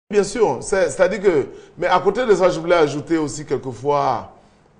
Bien sûr, c'est-à-dire que... Mais à côté de ça, je voulais ajouter aussi quelquefois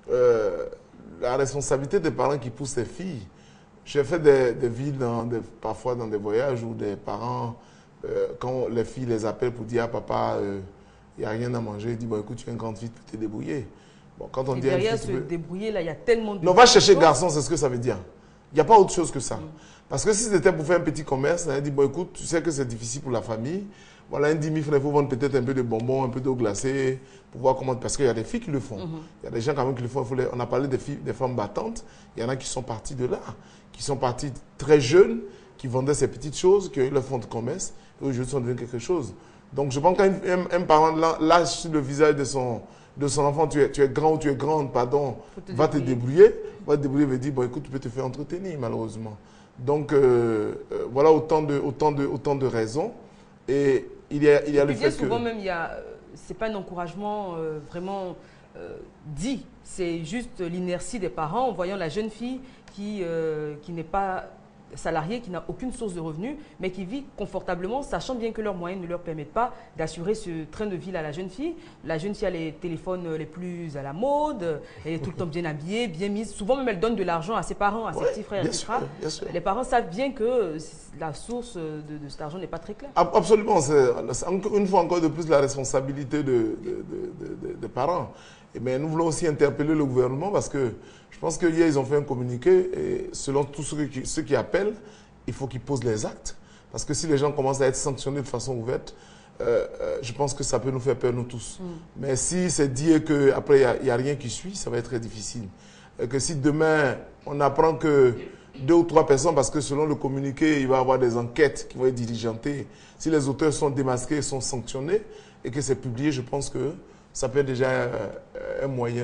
la responsabilité des parents qui poussent les filles. J'ai fait des villes parfois dans des voyages où des parents, quand les filles les appellent pour dire à papa, il n'y a rien à manger, ils disent, bon écoute, tu es une grande fille, tu peux te débrouiller. Bon, quand on Et dit à une derrière fille, se débrouiller, là, il y a tellement de... non, va chercher garçon, c'est ce que ça veut dire. Il n'y a pas autre chose que ça. Parce que si c'était pour faire un petit commerce, on a dit, bon écoute, tu sais que c'est difficile pour la famille. Voilà, un 10 000 francs, il faut vendre peut-être un peu de bonbons, un peu d'eau glacée, pour voir comment... Parce qu'il y a des filles qui le font. Il y a des gens quand même qui le font. On a parlé des filles, des femmes battantes. Il y en a qui sont parties de là, qui sont parties très jeunes, qui vendaient ces petites choses, qui ont eu leur fonds de commerce, et aujourd'hui sont devenus quelque chose. Donc je pense qu'un parent lâche sur le visage de son enfant, tu es grand ou tu es grande, pardon, va te débrouiller veut dire, bon écoute, tu peux te faire entretenir malheureusement. Donc voilà autant de raisons. Et il y a le fait souvent que... même, c'est pas un encouragement vraiment dit, c'est juste l'inertie des parents en voyant la jeune fille qui n'est pas salariée, qui n'a aucune source de revenus, mais qui vit confortablement, sachant bien que leurs moyens ne leur permettent pas d'assurer ce train de vie à la jeune fille. La jeune fille a les téléphones les plus à la mode, elle est tout le temps bien habillée, bien mise. Souvent même, elle donne de l'argent à ses parents, à ses petits frères, etc. Bien sûr. Les parents savent bien que la source de cet argent n'est pas très claire. Absolument. C'est une fois encore de plus la responsabilité des parents. Mais nous voulons aussi interpeller le gouvernement parce que je pense qu'hier, ils ont fait un communiqué et selon tous ceux qui appellent, il faut qu'ils posent les actes. Parce que si les gens commencent à être sanctionnés de façon ouverte, je pense que ça peut nous faire peur, nous tous. Mais si c'est dit qu'après, il n'y a rien qui suit, ça va être très difficile. Et que si demain, on apprend que 2 ou 3 personnes, parce que selon le communiqué, il va y avoir des enquêtes qui vont être diligentées. Si les auteurs sont démasqués, sont sanctionnés et que c'est publié, je pense que ça peut être déjà un moyen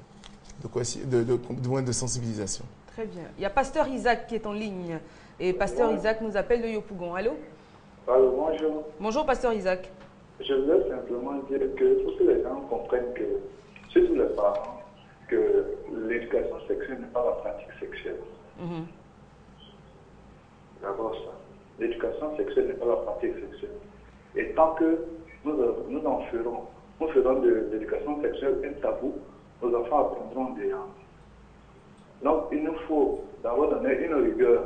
de sensibilisation. Très bien. Il y a Pasteur Isaac qui est en ligne. Et Pasteur Isaac nous appelle de Yopougon. Allô? Allô, bonjour. Bonjour, Pasteur Isaac. Je voulais simplement dire que pour que les gens comprennent que, surtout les parents, que l'éducation sexuelle n'est pas la pratique sexuelle. D'abord ça. L'éducation sexuelle n'est pas la pratique sexuelle. Et tant que nous ferons de l'éducation sexuelle un tabou, nos enfants apprendront des langues. Donc il nous faut d'abord donner une rigueur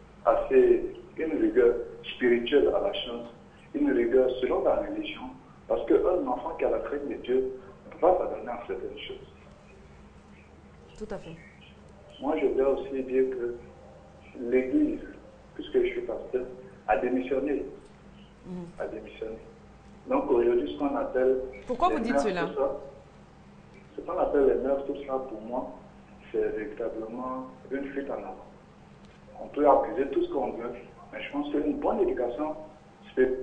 spirituelle à la chose, une rigueur selon la religion, parce qu'un enfant qui a la crainte de Dieu ne peut pas s'adonner à certaines choses. Tout à fait. Moi, je voudrais aussi dire que l'Église, puisque je suis pasteur, a démissionné. A démissionné. Donc aujourd'hui, ce qu'on appelle... Pourquoi vous dites cela? Ce qu'on appelle les mœurs, tout ça, pour moi, c'est véritablement une fuite en avant. On peut accuser tout ce qu'on veut, mais je pense qu'une bonne éducation, c'est...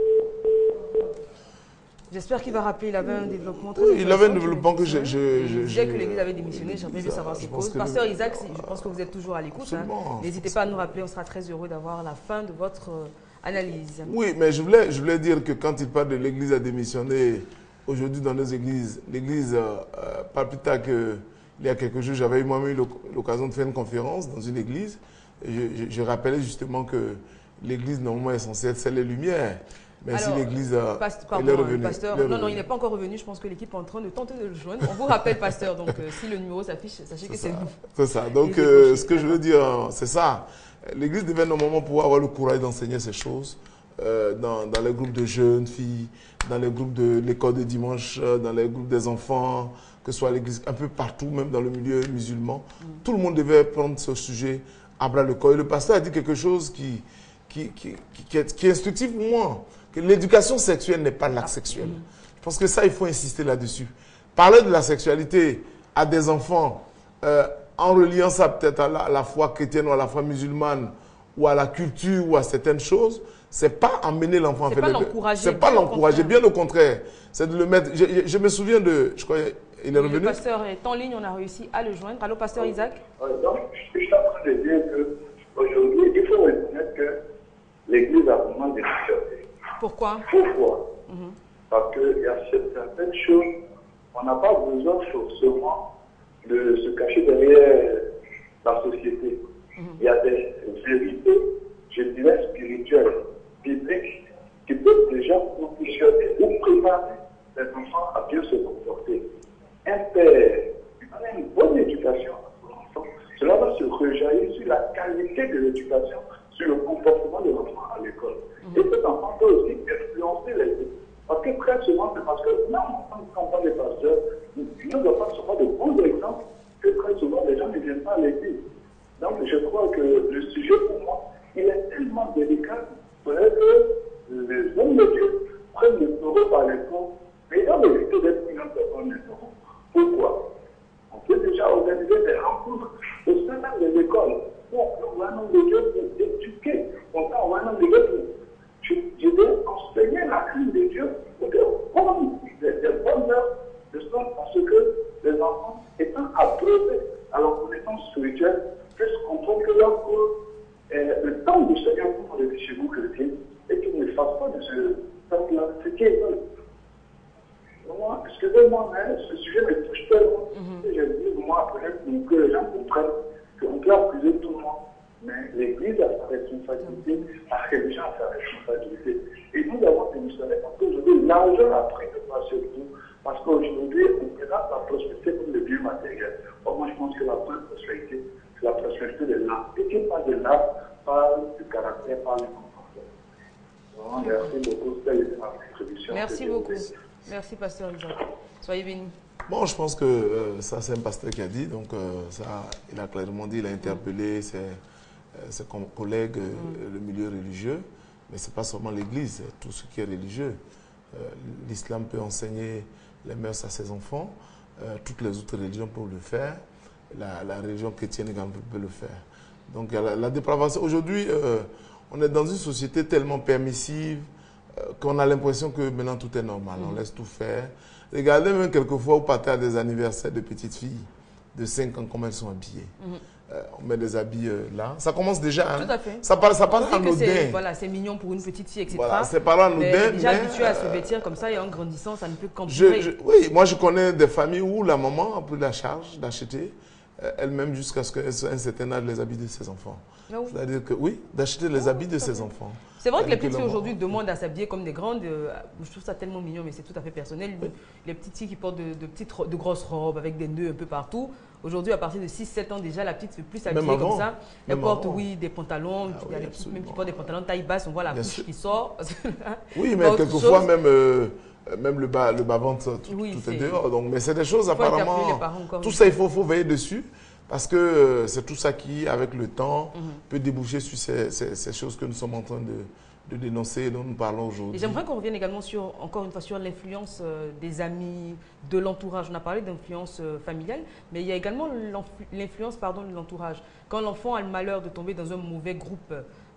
J'espère qu'il va rappeler, il avait un développement très intéressant. Il avait un développement que je disais que l'Église avait démissionné, j'aimerais bien savoir ses causes. Pasteur Isaac, je pense que vous êtes toujours à l'écoute. N'hésitez pas à nous rappeler, on sera très heureux d'avoir la fin de votre analyse. Oui, mais je voulais dire que quand il parle de l'Église a démissionné, aujourd'hui dans nos églises, l'Église, pas plus tard qu'il y a quelques jours, j'avais moi-même eu l'occasion de faire une conférence dans une église. Et je rappelais justement que l'Église normalement est censée être celle des Lumières. Mais alors, si l'Église est revenue. Pasteur, non, il n'est pas encore revenu. Je pense que l'équipe est en train de tenter de le joindre. On vous rappelle, Pasteur. Donc, si le numéro s'affiche, sachez que c'est nous. C'est ça. Donc, ce que je veux dire, c'est ça. L'Église devait normalement pouvoir avoir le courage d'enseigner ces choses dans les groupes de jeunes filles, dans les groupes de l'école de dimanche, dans les groupes des enfants, que ce soit l'Église, un peu partout, même dans le milieu musulman. Tout le monde devait prendre ce sujet à bras le corps. Et le pasteur a dit quelque chose qui est instructif pour moi. Que l'éducation sexuelle n'est pas l'acte sexuel. Je pense que ça, il faut insister là-dessus. Parler de la sexualité à des enfants, en reliant ça peut-être à la foi chrétienne ou à la foi musulmane, ou à la culture, ou à certaines choses, c'est pas amener l'enfant à faire le... C'est pas l'encourager, bien au contraire. C'est de le mettre... Je me souviens de... Je crois il est revenu. Le pasteur est en ligne, on a réussi à le joindre. Allô, pasteur Isaac? Donc, je suis en train de dire qu'aujourd'hui, il faut reconnaître que l'Église a vraiment démissionné. Pourquoi? Pourquoi? Parce qu'il y a certaines choses, on n'a pas besoin forcément de se cacher derrière la société. Il y a des vérités, je dirais spirituelles, bibliques, qui peut déjà conditionner ou préparer les enfants à bien se comporter. Un père qui donne une bonne éducation à son enfant, cela va se rejaillir sur la qualité de l'éducation, sur le comportement de l'enfant à l'école. Et cet enfant peut aussi influencer les autres. Parce que très souvent, c'est parce que même quand on est des pasteurs, nous n'avons pas souvent de bons exemples que très souvent les gens ne viennent pas à l'église. Donc je crois que le sujet pour moi, il est tellement délicat. Il faudrait que les hommes de Dieu prennent le taureau par les cornes et dans l'éviter d'être une personne de taureau. Pourquoi? On peut déjà organiser des rencontres au sein même des écoles où on voit un homme de Dieu pour éduquer. On voit un homme de Dieu pour je vais enseigner la crainte de Dieu pour des bonnes heures de sorte parce que les enfants étant approuvés à leur connaissance spirituelle puissent comprendre que leur corps le temps du Seigneur, comme on le dit chez vous chrétiens, et qu'ils ne fassent pas de ce temps-là ce qu'ils veulent. Moi, excusez-moi, mais ce sujet me touche tellement. Et je dis, moi, peut-être que les gens comprennent qu'on peut accuser tout le monde. Mais l'Église a sa responsabilité, la religion a sa responsabilité. Et nous avons démissionné parce qu'aujourd'hui, l'argent a pris le pas sur tout. Parce qu'aujourd'hui, on présente la prospérité comme le bien matériel. Or, moi, je pense que la vraie prospérité, c'est la prospérité de l'âme. Et qui parle de l'âme, parle du caractère, parle du comportement. Merci beaucoup. C'était ma contribution. Merci beaucoup. Merci, pasteur Isaac. Soyez bénis. Bon, je pense que ça, c'est un pasteur qui a dit. Donc, ça, il a clairement dit, il a interpellé ses collègues, le milieu religieux. Mais ce n'est pas seulement l'Église, tout ce qui est religieux. L'islam peut enseigner les mœurs à ses enfants. Toutes les autres religions peuvent le faire. La religion chrétienne également peut le faire. Donc, il y a la dépravation. Aujourd'hui, on est dans une société tellement permissive qu'on a l'impression que maintenant tout est normal. On laisse tout faire. Regardez même quelquefois au partez à des anniversaires de petites filles de 5 ans, comment elles sont habillées. On met des habits là. Ça commence déjà. Hein. Tout à fait. Ça paraît anodin. Voilà, c'est mignon pour une petite fille, etc. Voilà, c'est pas anodin. Mais déjà habitué à se vêtir comme ça et en grandissant, ça ne peut qu'empirer. Oui, moi je connais des familles où la maman a pris la charge d'acheter elle-même jusqu'à ce qu'à un certain âge les habits de ses enfants. Ah oui. C'est-à-dire que oui, d'acheter les habits de ses enfants. C'est vrai que les petites filles aujourd'hui demandent à s'habiller comme des grandes. Je trouve ça tellement mignon, mais c'est tout à fait personnel. Oui. Les petites filles qui portent de grosses robes avec des nœuds un peu partout. Aujourd'hui, à partir de 6-7 ans déjà, la petite ne fait plus s'habiller comme ça. Elle porte, oui, des pantalons. Il y a des petites même qui portent des pantalons taille basse. On voit la couche qui sort. Oui, mais quelquefois même le bas-ventre, tout est dehors. Donc, mais c'est des choses apparemment. Tout ça, il faut veiller dessus. Parce que c'est tout ça qui, avec le temps, peut déboucher sur ces choses que nous sommes en train de dénoncer et dont nous parlons aujourd'hui. J'aimerais qu'on revienne également encore une fois sur l'influence des amis, de l'entourage. On a parlé d'influence familiale, mais il y a également l'influence de l'entourage. Quand l'enfant a le malheur de tomber dans un mauvais groupe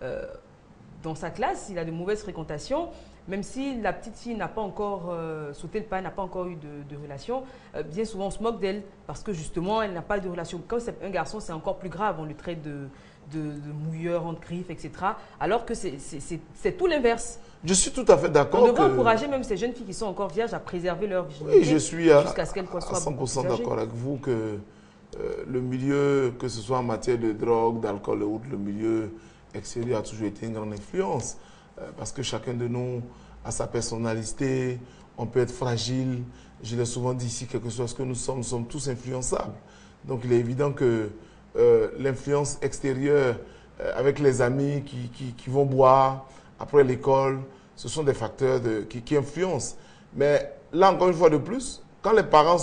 dans sa classe, il a de mauvaises fréquentations, même si la petite fille n'a pas encore sauté le pas, n'a pas encore eu de relation, bien souvent on se moque d'elle parce que justement elle n'a pas de relation. Quand c'est un garçon, c'est encore plus grave, on le traite de mouilleur, entre griffes, etc. Alors que c'est tout l'inverse. Je suis tout à fait d'accord. On devrait encourager même ces jeunes filles qui sont encore vierges à préserver leur virginité. Oui, je suis jusqu'à ce qu'elles soient 100% d'accord avec vous que le milieu, que ce soit en matière de drogue, d'alcool ou autre, le milieu extérieur a toujours été une grande influence. Parce que chacun de nous a sa personnalité, on peut être fragile. Je l'ai souvent dit ici, quelque chose que nous sommes tous influençables. Donc il est évident que l'influence extérieure avec les amis qui vont boire après l'école, ce sont des facteurs qui influencent. Mais là, encore une fois de plus, quand les parents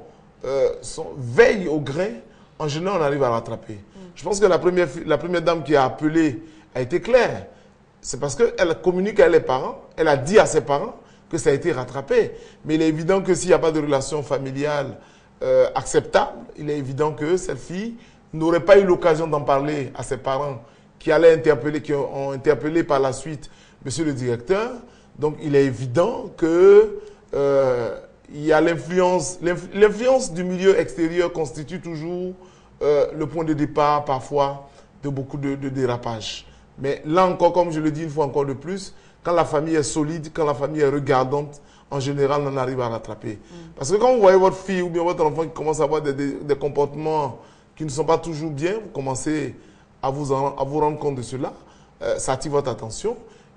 veillent au grain, en général, on arrive à rattraper. Je pense que la première dame qui a appelé a été claire. C'est parce qu'elle communique avec les parents, elle a dit à ses parents que ça a été rattrapé. Mais il est évident que s'il n'y a pas de relation familiale acceptable, il est évident que cette fille n'aurait pas eu l'occasion d'en parler à ses parents qui ont interpellé par la suite monsieur le directeur. Donc il est évident que il y a l'influence du milieu extérieur constitue toujours le point de départ parfois de beaucoup de dérapages. Mais là encore, comme je le dis une fois encore de plus, quand la famille est solide, quand la famille est regardante, en général, on arrive à rattraper. Parce que quand vous voyez votre fille ou bien votre enfant qui commence à avoir des comportements qui ne sont pas toujours bien, vous commencez à vous rendre compte de cela, ça attire votre attention.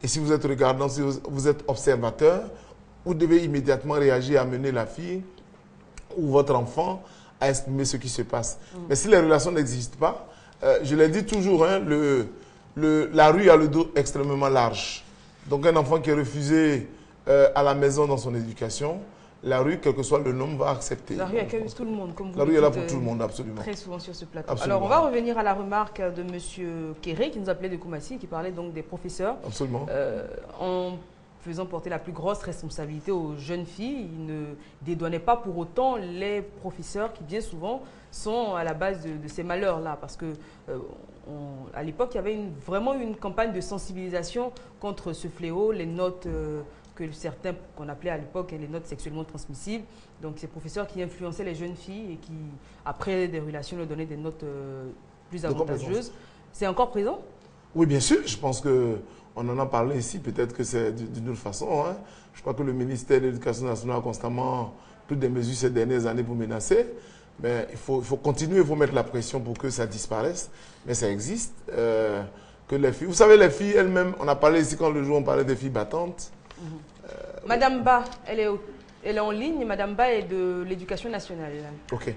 Et si vous êtes regardant, si vous êtes observateur, vous devez immédiatement réagir à amener la fille ou votre enfant à exprimer ce qui se passe. Mais si les relations n'existent pas, je l'ai dit toujours, hein, la rue a le dos extrêmement large. Donc un enfant qui est refusé à la maison dans son éducation, la rue, quel que soit le nom, va accepter. La rue accueille tout le monde, comme vous La le rue est là dites, pour tout le monde, absolument. très souvent sur ce plateau. Absolument. Alors, on va revenir à la remarque de M. Kéré, qui nous appelait de Koumassi, qui parlait donc des professeurs. Absolument. En faisant porter la plus grosse responsabilité aux jeunes filles, il ne dédouanait pas pour autant les professeurs qui, bien souvent, sont à la base de ces malheurs-là. Parce que à l'époque, il y avait vraiment une campagne de sensibilisation contre ce fléau, les notes que certains, qu'on appelait à l'époque les notes sexuellement transmissibles. Donc, ces professeurs qui influençaient les jeunes filles et qui, après des relations, leur donnaient des notes plus avantageuses. C'est encore présent? Oui, bien sûr. Je pense qu'on en a parlé ici. Peut-être que c'est d'une autre façon. Hein. Je crois que le ministère de l'Éducation nationale a constamment pris des mesures ces dernières années pour menacer. Mais il faut continuer, il faut mettre la pression pour que ça disparaisse. Mais ça existe. Que les filles, vous savez, les filles elles-mêmes, on a parlé ici quand le jour on parlait des filles battantes. Madame Ba, elle est en ligne. Madame Ba est de l'Éducation nationale. Ok.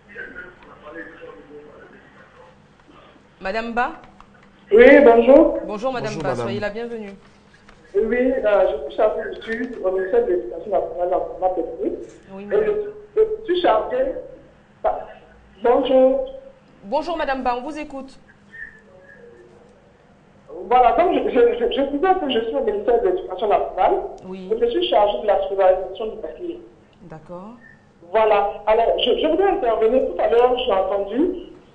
Madame Ba? Oui, bonjour. Bonjour Madame Bonjour, Ba, madame. soyez la bienvenue. Oui, je suis chargée d'études au ministère de l'Éducation nationale dans ma technique. Oui, Et madame. je suis chargée. Bonjour. Bonjour Madame Ba, on vous écoute. Voilà, donc je disais que je suis au ministère de l'Éducation nationale. Oui. Et je suis chargée de la scolarisation du papier. D'accord. Voilà. Alors, je voudrais intervenir. Tout à l'heure, j'ai entendu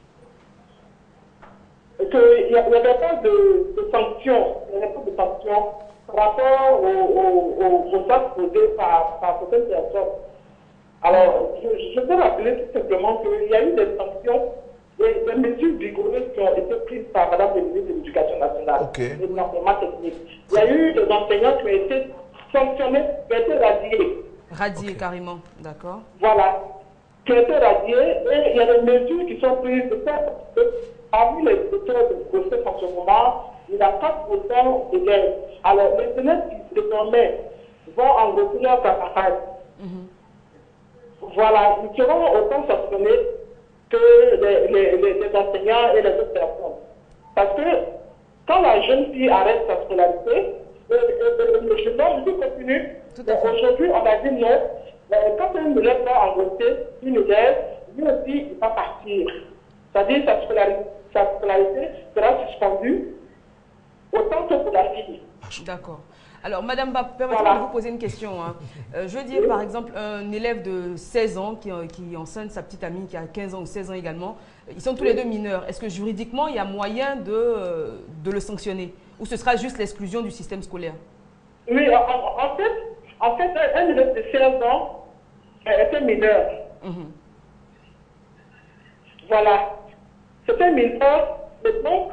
qu'il n'y avait pas de sanctions. Il n'y avait pas de sanctions par rapport aux actes posés par certaines personnes. Alors, je peux rappeler tout simplement qu'il y a eu des sanctions et des mesures vigoureuses qui ont été prises par Madame la ministre de l'Éducation nationale et de l'enseignement technique. Il y a eu des enseignants qui ont été sanctionnés, qui ont été radiés. Radié carrément, d'accord. Voilà, qui ont été radiés et il y a des mesures qui sont prises de faire que parmi les auteurs de procès en ce moment, il y a 4% d'élèves. Alors, les élèves qui désormais vont engraisser leurs camarades. Voilà, ils seront autant sanctionnés que les enseignants et les autres personnes. Parce que quand la jeune fille arrête sa scolarité, le jeune homme continue. Aujourd'hui, on a dit non. Quand un élève va engraisser une élève, lui aussi, il va partir. C'est-à-dire sa scolarité sera suspendue autant que pour la fille. D'accord. Alors, Madame Ba, permettez-moi de vous poser une question. Hein. Je veux dire, par exemple, un élève de 16 ans qui enceinte sa petite amie qui a 15 ans ou 16 ans également, ils sont tous les deux mineurs. Est-ce que juridiquement, il y a moyen de le sanctionner? Ou ce sera juste l'exclusion du système scolaire? Oui, en fait, un élève de 16 ans est un mineur. Voilà. C'est un mineur, mais donc,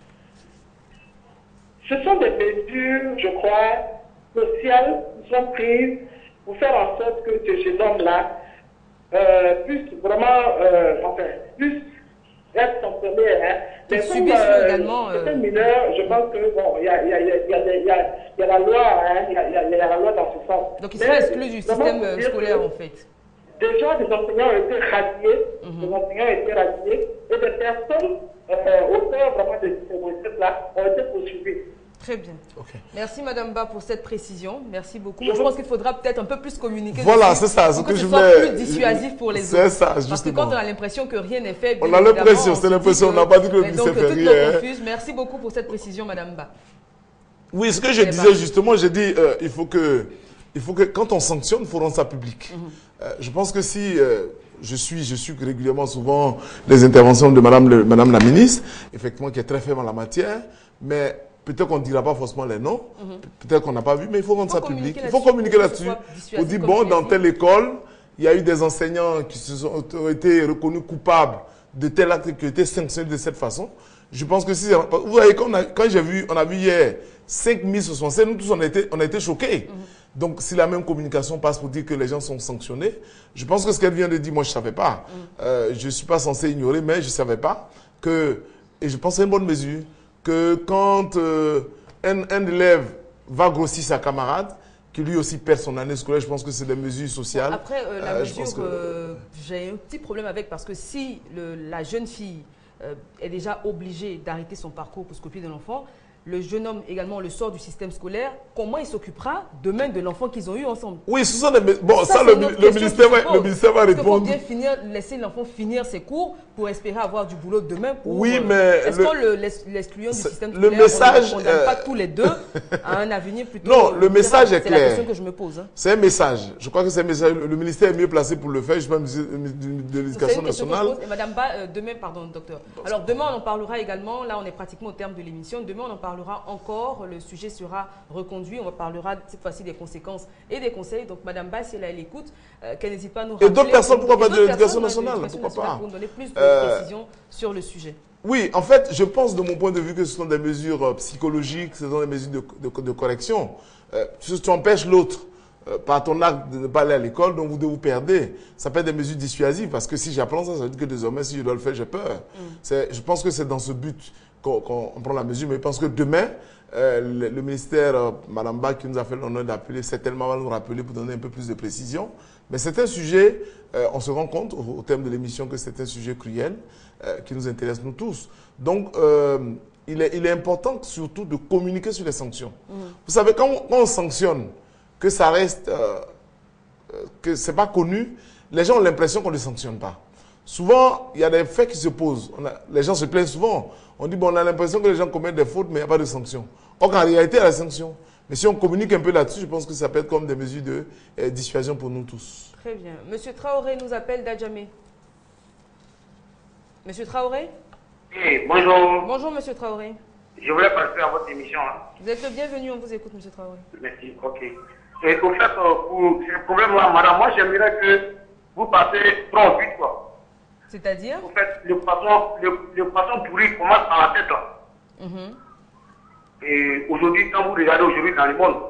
ce sont des mesures, je crois, sociales qui sont prises pour faire en sorte que ce jeune homme-là puisse vraiment, puisse être sanctionné. Hein. Mais comme c'est un mineur, je pense que bon, il y a la loi, hein, il y a la loi dans ce sens. Donc il sera exclu du système scolaire en fait. Déjà, des enseignants ont été radiés, et des personnes auteurs vraiment de ces requêtes-là ont été poursuivies. Très bien. Okay. Merci Madame Ba pour cette précision. Merci beaucoup. Je pense qu'il faudra peut-être un peu plus communiquer. Voilà, c'est ça. Ce que je soit voulais. Plus dissuasif pour les autres. C'est ça, justement. Parce que quand on a l'impression que rien n'est fait, on a l'impression, c'est l'impression. On n'a pas dit que le ministère fait rien. Confuse. Merci beaucoup pour cette précision, Madame Ba. Oui, ce que je disais justement, j'ai dit, il faut que quand on sanctionne, il faut rendre ça public. Je pense que si je suis régulièrement souvent les interventions de Madame la ministre, effectivement, qui est très ferme en la matière, mais peut-être qu'on ne dira pas forcément les noms, peut-être qu'on n'a pas vu, mais il faut rendre ça public. Il faut communiquer là-dessus pour dire, bon, dans telle école, il y a eu des enseignants qui ont été reconnus coupables de tel acte qui a été sanctionné de cette façon. Je pense que si... Vous voyez, quand on a vu hier 5067, nous tous, on a été choqués. Donc, si la même communication passe pour dire que les gens sont sanctionnés, je pense que ce qu'elle vient de dire, moi, je ne savais pas. Je ne suis pas censé ignorer, mais je ne savais pas que... Et je pense que c'est une bonne mesure que quand un élève va grossir sa camarade, qui lui aussi perd son année scolaire. Je pense que c'est des mesures sociales. Après, la mesure, j'ai un petit problème avec, parce que si la jeune fille est déjà obligée d'arrêter son parcours pour s'occuper de l'enfant, le jeune homme également le sort du système scolaire, comment il s'occupera demain de l'enfant qu'ils ont eu ensemble? Oui, ce sont des... Bon, ça le ministère va répondre. Il faut bien laisser l'enfant finir ses cours pour espérer avoir du boulot demain. Oui, mais... Est-ce qu'on l'exclut du système scolaire? Le message... On ne condamne pas tous les deux à un avenir plutôt... Non, le message est clair. C'est la question que je me pose. Hein. C'est un message. Je crois que c'est un message. Le ministère est mieux placé pour le faire. Je ne sais pas, de l'Éducation nationale. Madame Ba, demain, pardon, docteur. Alors, demain, on en parlera également. Là, on est pratiquement au terme de l'émission. Demain, on en parlera encore. Le sujet sera reconduit. On parlera cette fois-ci des conséquences et des conseils. Donc, Madame Ba, si elle écoute, qu'elle n'hésite pas à nous rappeler. Et d'autres personnes, pourquoi pas de l'Éducation nationale? Pourquoi pas? Pour nous donner plus de précisions sur le sujet. Oui, en fait, je pense de mon point de vue que ce sont des mesures psychologiques, ce sont des mesures de correction. Si tu empêches l'autre par ton acte de ne pas aller à l'école, donc vous perdez. Ça peut être des mesures dissuasives, parce que si j'apprends ça, ça veut dire que désormais, si je dois le faire, j'ai peur. Je pense que c'est dans ce but qu'on prend la mesure, mais je pense que demain, le ministère, Madame Ba, qui nous a fait l'honneur d'appeler, certainement va nous rappeler pour donner un peu plus de précision. Mais c'est un sujet, on se rend compte au terme de l'émission que c'est un sujet cruel qui nous intéresse nous tous. Donc, il est important surtout de communiquer sur les sanctions. Vous savez, quand on sanctionne, que ça reste, que ce n'est pas connu, les gens ont l'impression qu'on ne sanctionne pas. Souvent, il y a des faits qui se posent. Les gens se plaignent souvent. On dit, bon, on a l'impression que les gens commettent des fautes, mais il n'y a pas de sanctions. Or, en réalité, il y a la sanction. Mais si on communique un peu là-dessus, je pense que ça peut être comme des mesures de dissuasion pour nous tous. Très bien. Monsieur Traoré nous appelle d'Adjamé. Monsieur Traoré? Oui, bonjour. Bonjour, Monsieur Traoré. Je voulais participer à votre émission. Vous êtes le bienvenu, on vous écoute, Monsieur Traoré. Merci, ok. Et au fait, pour ce problème-là, madame, moi, j'aimerais que vous passez trop vite, quoi. C'est-à-dire? En fait, le poisson pourri commence par la tête. Et aujourd'hui, quand vous regardez aujourd'hui dans le monde,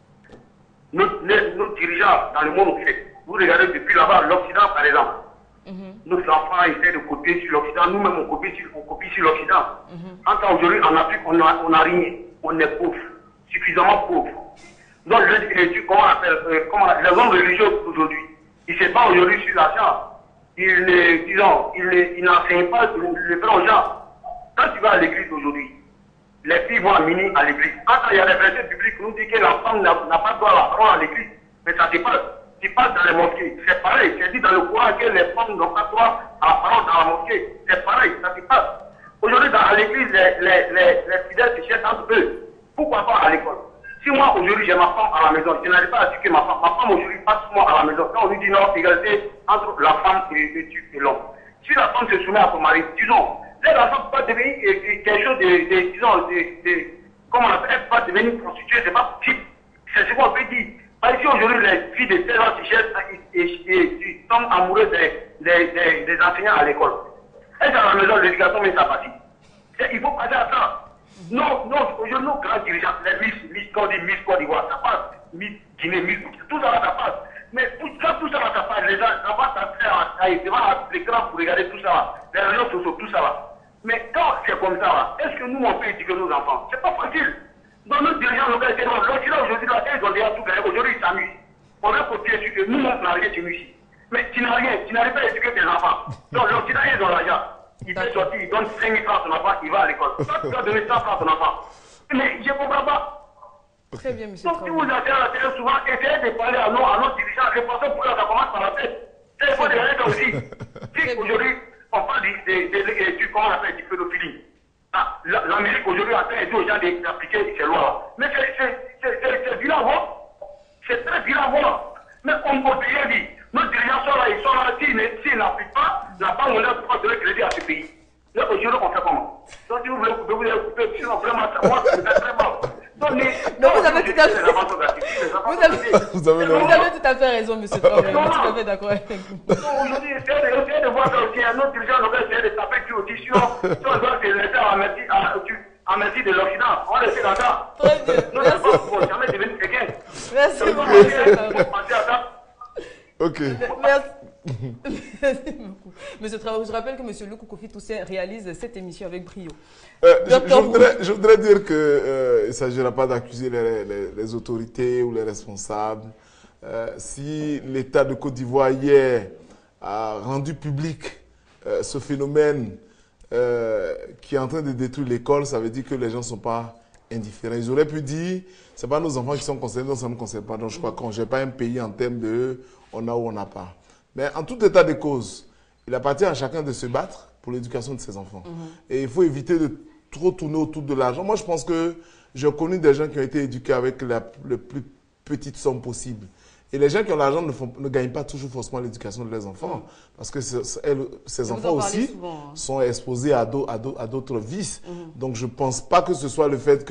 nos dirigeants dans le monde, vous regardez depuis là-bas, l'Occident par exemple, nos enfants essaient de copier sur l'Occident, nous-mêmes on copie sur l'Occident. En tant qu'aujourd'hui en Afrique, on n'a rien, on est pauvre, suffisamment pauvre. Donc, les hommes religieux aujourd'hui, ils se battent aujourd'hui sur l'argent. Ils n'enseignent pas le vrai aux gens. Quand tu vas à l'église aujourd'hui, les filles vont à minuit à l'église. Quand il y a des versets bibliques qui nous disent que la femme n'a pas droit à la parole à l'église, mais ça dépasse. Tu passes dans les mosquées, c'est pareil. C'est dit dans le Coran que les femmes n'ont pas droit à la parole dans la mosquée. C'est pareil, ça se passe. Aujourd'hui, à l'église, les fidèles se cherchent entre eux. Pourquoi pas à l'école? Si moi, aujourd'hui, j'ai ma femme à la maison, je n'arrive pas à éduquer ma femme aujourd'hui passe moi à la maison. Quand on lui dit non, égalité entre la femme et l'homme. Si la femme se soumet à son mari, disons, la femme peut pas devenir quelque chose comment on appelle, elle peut pas devenir prostituée, c'est pas possible. C'est ce qu'on peut dire. Par ici, aujourd'hui, les filles de 16 ans se cherchent et tombent amoureuses des enseignants à l'école. Elles sont à la maison, l'éducation, mais ça passe. Il faut passer à ça. Non, aujourd'hui, nos grands dirigeants, les Miss Côte d'Ivoire, ça passe. Miss Guinée, Miss tout ça, ça passe. Mais quand tout ça, ça passe, les gens, ça va s'attirer devant l'écran pour regarder tout ça, les réseaux sociaux, tout ça. Mais quand c'est comme ça, est-ce que nous, on peut éduquer nos enfants? C'est pas facile. Dans nos dirigeants locaux, l'Occident aujourd'hui, ils ont déjà tout gagné. Aujourd'hui, ils s'amusent. On a copié sur que nous, on n'a rien chez nous ici. Mais tu n'as rien, tu n'arrives pas à éduquer tes enfants. Donc l'Occident, ils ont l'argent. Il peut sortir, il donne 5 000 francs à son enfant, il va à l'école. Toi, tu dois donner 100 francs à ton enfant. Mais je ne comprends pas. Très bien, monsieur. Donc, si vous attendez à la télé souvent, essayez de parler à nos dirigeants. Les personnes pour ça commence par la tête. C'est il faut regarder ça aussi. Si aujourd'hui, on parle de comment on appelle, du pédophilie. L'Amérique aujourd'hui a train d'aider aux gens d'appliquer ces lois. Mais c'est violent, c'est très violent. Mais on ne peut rien dire. Nos dirigeants sont là, s'ils n'appliquent pas, la banque mondiale ne peut pas donner crédit à ce pays. Là, aujourd'hui, on fait comment? Donc, si vous voulez couper, vous allez couper, sinon vraiment, moi, c'est très mal. Non, vous avez tout à fait. Vous avez tout à fait raison, monsieur Traoré. Je suis tout à fait d'accord avec vous. Aujourd'hui, essayez de voir ça aussi. Un autre dirigeant local essayer de taper dessus aussi. Sinon, on doit se laisser à merci de l'Occident. On va laisser dans ça. Très bien. Non, c'est pas pour jamais devenir quelqu'un. Merci beaucoup. Pensez à ça. Ok. Merci beaucoup. Monsieur Traoré, je rappelle que Monsieur Luku Kofi Toussaint réalise cette émission avec brio. Je voudrais dire qu'il ne s'agira pas d'accuser les autorités ou les responsables. Si l'État de Côte d'Ivoire hier a rendu public ce phénomène qui est en train de détruire l'école, ça veut dire que les gens ne sont pas indifférents. Ils auraient pu dire, ce n'est pas nos enfants qui sont concernés, donc ça ne nous concerne pas. Donc je crois qu'on ne gère pas un pays en termes de on a ou on n'a pas. Mais en tout état de cause, il appartient à chacun de se battre pour l'éducation de ses enfants. Et il faut éviter de trop tourner autour de l'argent. Moi, je pense que j'ai connu des gens qui ont été éduqués avec la plus petite somme possible. Et les gens qui ont l'argent ne gagnent pas toujours forcément l'éducation de leurs enfants. Parce que ces enfants aussi sont exposés à d'autres vices. Donc, je ne pense pas que ce soit le fait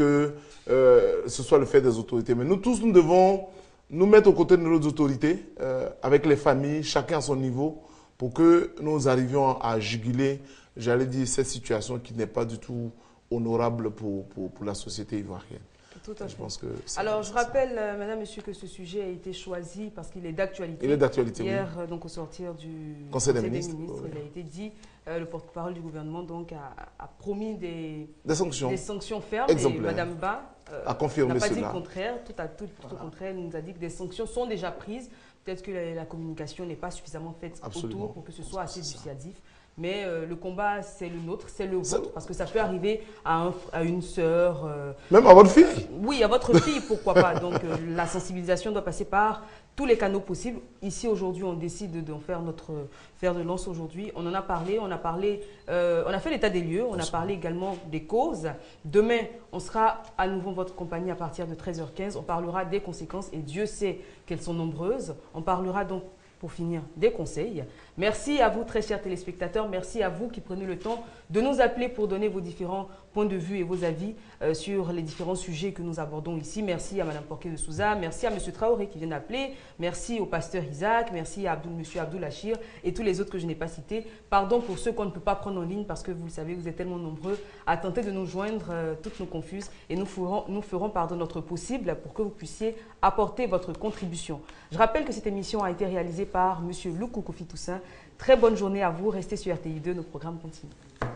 des autorités. Mais nous tous, nous devons nous mettre aux côtés de nos autorités, avec les familles, chacun à son niveau, pour que nous arrivions à juguler, j'allais dire, cette situation qui n'est pas du tout honorable pour la société ivoirienne. Tout à fait. Je pense que alors, je rappelle, madame, monsieur, que ce sujet a été choisi parce qu'il est d'actualité. Il est d'actualité, hier, donc, au sortir du Conseil des ministres, oui. Il a été dit, le porte-parole du gouvernement donc, a promis des sanctions fermes. Exemplaires. Et madame Ba a confirmé n'a pas cela. dit le contraire. Tout au contraire, elle nous a dit que des sanctions sont déjà prises. Peut-être que la communication n'est pas suffisamment faite autour pour que ce soit assez dissuasif. Mais le combat, c'est le nôtre, c'est le vôtre, parce que ça peut arriver à une sœur. Même à votre fille? Oui, à votre fille, pourquoi pas. Donc la sensibilisation doit passer par tous les canaux possibles. Ici, aujourd'hui, on décide d'en faire notre fer de lance aujourd'hui. On en a parlé, on a fait l'état des lieux, on a parlé également des causes. Demain, on sera à nouveau en votre compagnie à partir de 13h15. On parlera des conséquences et Dieu sait qu'elles sont nombreuses. On parlera donc, pour finir, des conseils. Merci à vous, très chers téléspectateurs. Merci à vous qui prenez le temps de nous appeler pour donner vos différents points de vue et vos avis sur les différents sujets que nous abordons ici. Merci à Mme Porquet de Souza. Merci à M. Traoré qui vient d'appeler. Merci au pasteur Isaac. Merci à M. Abdoul Achir et tous les autres que je n'ai pas cités. Pardon pour ceux qu'on ne peut pas prendre en ligne parce que vous le savez, vous êtes tellement nombreux à tenter de nous joindre, toutes nos confuses. Et nous ferons notre possible pour que vous puissiez apporter votre contribution. Je rappelle que cette émission a été réalisée par M. Luku Kofi Toussaint. Très bonne journée à vous. Restez sur RTI2, nos programmes continuent.